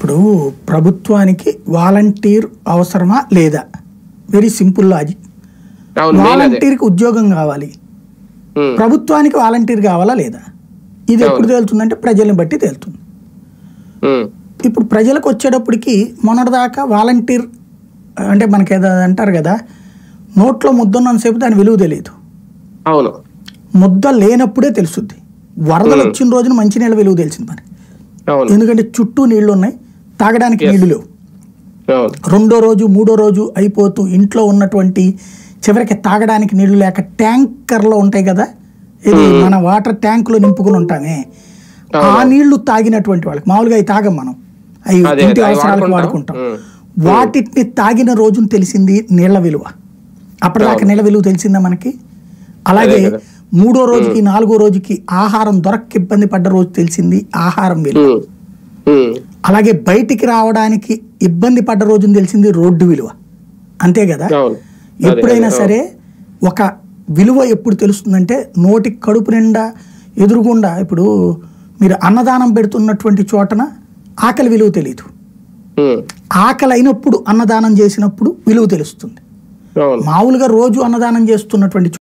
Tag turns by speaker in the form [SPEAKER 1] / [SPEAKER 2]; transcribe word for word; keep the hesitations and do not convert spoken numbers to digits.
[SPEAKER 1] ఇప్పుడు ప్రభుత్వానికి వాలంటీర్ అవసరమా లేదా? Very simple logic. వాలంటీర్కి ఉద్యోగం కావాలి, ప్రభుత్వానికి వాలంటీర్ కావాలా లేదా? ఇది ఎప్పుడు తేలుతుందంటే ప్రజల్ని బట్టి తేలుతుంది. ఇప్పుడు ప్రజలకు వచ్చేటప్పటికి మొన్నటిదాకా వాలంటీర్ అంటే మనకి ఏదో అంటారు కదా, నోట్లో ముద్ద ఉన్నంతసేపు దాని విలువ తెలియదు, ముద్ద లేనప్పుడే తెలుస్తుంది. వరదలు వచ్చిన రోజున మంచినీళ్ళ విలువ తెలిసింది మరి, ఎందుకంటే చుట్టూ నీళ్లు ఉన్నాయి, తాగడానికి నీళ్లు లేవు. రెండో రోజు మూడో రోజు అయిపోతూ ఇంట్లో ఉన్నటువంటి చివరికి తాగడానికి నీళ్లు లేక ట్యాంకర్లో ఉంటాయి కదా, ఇది మన వాటర్ ట్యాంకులో నింపుకుని ఉంటామే, ఆ నీళ్లు తాగినటువంటి వాళ్ళకి, మామూలుగా అవి తాగం మనం, అవి ఇంటి అవసరాలకు వాడుకుంటాం, వాటిని తాగిన రోజున తెలిసింది నీళ్ల విలువ. అప్పటిదాకా నీళ్ల విలువ తెలిసిందా మనకి? అలాగే మూడో రోజుకి నాలుగో రోజుకి ఆహారం దొరక్క ఇబ్బంది పడ్డ రోజు తెలిసింది ఆహారం విలువ. అలాగే బయటికి రావడానికి ఇబ్బంది పడ్డ రోజున తెలిసింది రోడ్డు విలువ. అంతే కదా? ఎప్పుడైనా సరే ఒక విలువ ఎప్పుడు తెలుస్తుందంటే నోటికి కడుపు నిండా ఎదురుగుండా, ఇప్పుడు మీరు అన్నదానం పెడుతున్నటువంటి చోటన ఆకలి విలువ తెలియదు, ఆకలి అయినప్పుడు అన్నదానం చేసినప్పుడు విలువ తెలుస్తుంది. మామూలుగా రోజు అన్నదానం చేస్తున్నటువంటి